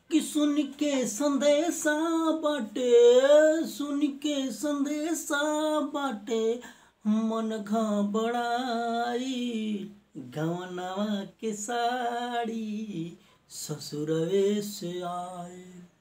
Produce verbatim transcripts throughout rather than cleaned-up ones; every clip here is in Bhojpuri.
कि सुन के संदेशा बाटे, सुन के संदेशा बाटे, मन घबराई, गवनवा के साड़ी ससुरवे से आए।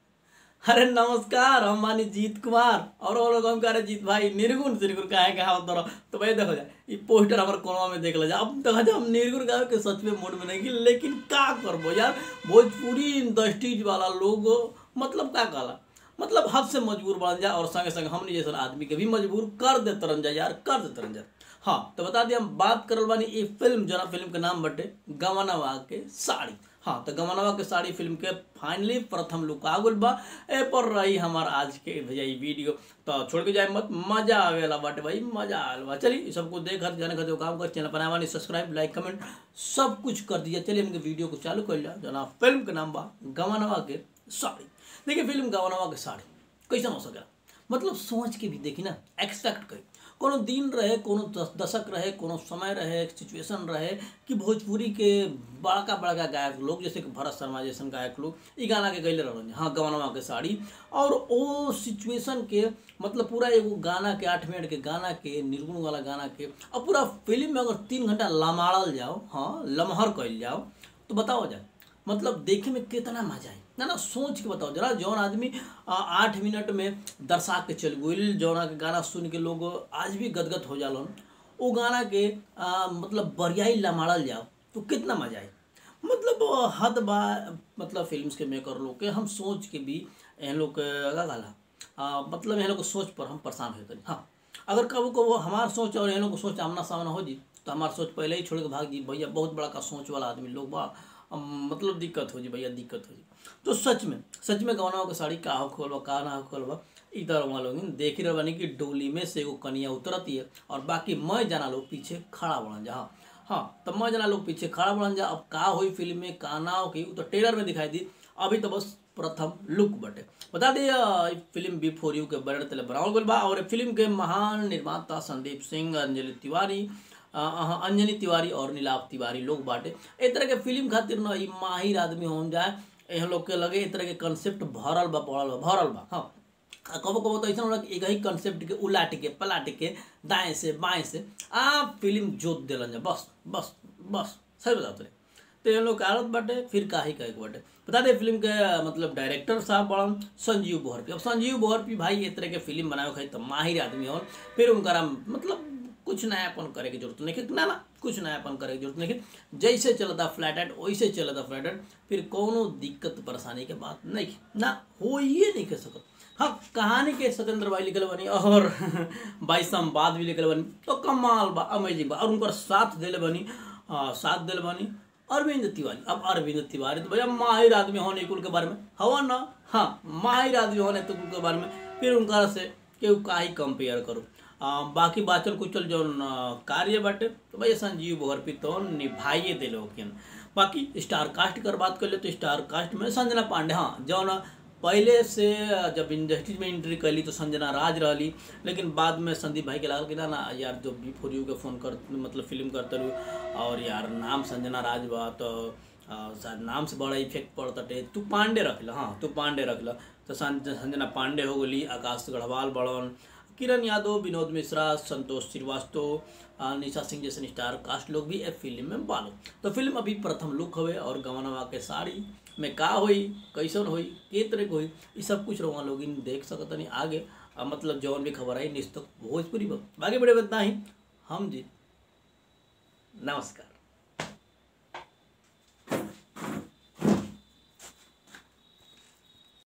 अरे नमस्कार, हम मानी जीत कुमार और वो लोग हम कह रहे जीत भाई निर्गुण निर्गुण काहे कहा उधर। तो भाई देखो जाए ये पोस्टर हमारे कोनवा में देख लो जाए। अब देखा जाए हम निर्गुण गाँव के सच में मूड में नहीं, लेकिन का करबो यार, भोजपुरी इंडस्ट्रीज वाला लोग मतलब का कहला मतलब हद से मजबूर बन जाए और संगे संगे हमने जैसा आदमी के भी मजबूर कर दे तरन जाए यार, कर दे तरन जाए। हाँ तो बता दिए हम बात करल बानी ये फिल्म जना फिल्म के नाम बटे गवनवा के साड़ी। हाँ तो गवनवा के साड़ी फिल्म के फाइनली प्रथम लुक आ गल बा। ए पर रही हमार आज के भैया ये वीडियो, तो छोड़ के जाए मत, मजा आवेला बाटे भाई, मजा आवेला बा। चलिए सबको देख हर जाने खातिर काम कर, चैनल बनावा नहीं, सब्सक्राइब लाइक कमेंट सब कुछ कर दीजिए। चलिए हमके वीडियो को चालू कर लिया। जना फिल्म के नाम बा गवनवा के साड़ी। देखिए फिल्म गवनवा के साड़ी कैसा हो सकेला, मतलब सोच के भी देखी ना, एक्सपेक्ट करी कोनो दिन रहे, कोनो दशक रहे, कोनो समय रहे, सिचुएशन रहे कि भोजपुरी के बड़का बड़का गायक लोग जैसे कि भरत शर्मा जैसन गायक लोग ये गाना के गैले रहे। हाँ गवनवा के साड़ी, और वो सिचुएशन के मतलब पूरा एगो गाना के आठ मिनट के गाना के निर्गुण वाला गाना के और पूरा फिल्म में अगर तीन घंटा लमाड़ल जाओ, हाँ लमहर कैल जाओ, तो बताओ जाए मतलब देखे में कितना मजा आई ना ना। सोच के बताओ जरा, जौन आदमी आठ मिनट में दर्शा के चल गई, जौना के गाना सुन के लोग आज भी गदगद हो जालन, वो गाना के आ, मतलब बढ़िया ही लमाड़ल जाओ तो कितना मजा आई। मतलब हद बा मतलब फिल्म्स के मेकर लोग के, हम सोच के भी इन लोग का गाला मतलब इन लोग सोच पर हम परेशान होते। हाँ अगर कबू कबू हमार सोच और इन लोग को सोच आमना सामना हो जी तो हमार सोच पहले ही छोड़ के भाग जी भैया, बहुत बड़ा का सोच वाला आदमी लोग बा, मतलब दिक्कत हो जी भैया, दिक्कत हो जी। तो सच में सच में गवनवा के साड़ी का हो खोलबा का ना हो खोलबा इधर वहाँ लोग देख ही रहे बानी कि डोली में से एगो कनिया उतरती है और बाकी मैं जाना लोग पीछे खड़ा बढ़न जा। हाँ हाँ तो मैं जाना लोग पीछे खड़ा बढ़न जा। अब का हुई फिल्म में का ना हो की तो ट्रेलर में दिखाई दी, अभी तो बस प्रथम लुक बटे। बता दिए फिल्म बी फोर यू के बैनर तले बनावल गल बा और फिल्म के महान निर्माता संदीप सिंह, अंजलि तिवारी अंजनी तिवारी और नीलाभ तिवारी लोग बाटे। ए तरह के फिल्म खातिर न ई माहिर आदमी हो जाए, एह लोग के लगे ए तरह के कंसेप्ट भरल बा पड़ल बा भरल बा। हाँ कबो कबो तो ऐसा होला कि एक ही कंसेप्ट के उलाट के पलाट के दाएं से बाएं से आ फिल्म जोत दिलन जा, बस बस बस सही बताते रहे। तो ये लोग आदत बाटे फिर का ही कहे बाटे। बता दे फिल्म के मतलब डायरेक्टर साहब बड़न संजीव बोहरपी। अब संजीव बोहरपी भाई ये तरह के फिल्म बनावे खाई तो माहिर आदमी हो, फिर उनका मतलब कुछ नयापन करे की जरूरत नहीं ना ना कुछ नयापन करे की जरूरत नहीं। जैसे चलता फ्लैट एड वैसे चलता फ्लैट एड, फिर कोनो दिक्कत परेशानी के बात नहीं ना हो ये नहीं कह सकत। हाँ कहानी के सत्येंद्र भाई लिखल बनी और भाई संवाद भी लिखल बनी तो कमाल बा, अमेजिंग बा। और उनका साथ दिले बनी आ, साथ दिले बनी अरविंद तिवारी। अब अरविंद तिवारी तो भैया माहिर आदमी होने कुल के बारे में हवा ना, हाँ माहिर आदमी होने तो कुल के बारे में फिर उनका से केहू का ही कंपेयर करो। आ, बाकी बाचल कुचल जो कार्य बाटे तो भैया संजीव बोहरपी तो निभाइए दे लोग। बाकी स्टार कास्ट कर बात कर ले तो स्टार कास्ट में संजना पांडे, हाँ जौन पहले से जब इंडस्ट्री में एंट्री कैली तो संजना राज रही, लेकिन बाद में संदीप भाई के लागल कि ना ना यार जो बी फोर यू के फोन कर मतलब फिल्म करते रहो और यार नाम संजना राज बा तो शायद नाम से बड़ा इफेक्ट पड़ता टे, तू पांडे रख ला। हाँ तू पांडे रख ला तो संजना पांडे हो गई, आकाश गढ़वाल बड़न, किरण यादव, विनोद मिश्रा, संतोष श्रीवास्तव, निशा सिंह जैसे स्टार कास्ट लोग भी एक फिल्म में बालो। तो फिल्म अभी प्रथम लुक हुए और गवनवा के साड़ी में का हुई, कैसन हुई, के तरह हुई, ये सब कुछ रहा लोग देख सकत नहीं आगे। मतलब जौन भी खबर आई निस्तक भोजपुरी बाकी बड़े बता ही हम जी नमस्कार।